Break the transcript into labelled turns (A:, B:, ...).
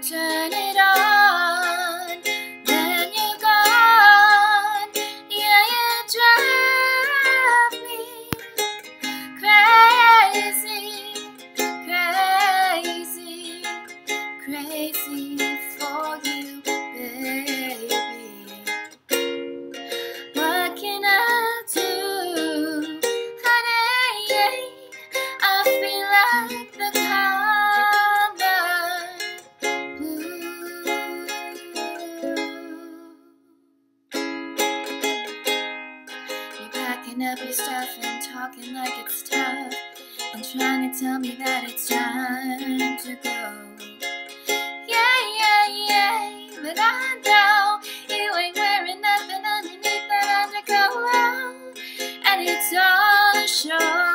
A: turn it on, then you're gone. Yeah, you drive me crazy, crazy, crazy for you, baby. What can I do, honey? I feel like the color blue. You're packing up your stuff and talking like it's tough, and trying to tell me that it's time to go. Yeah, yeah, yeah, but I know you ain't wearing nothing underneath that undercoat, and it's all a show.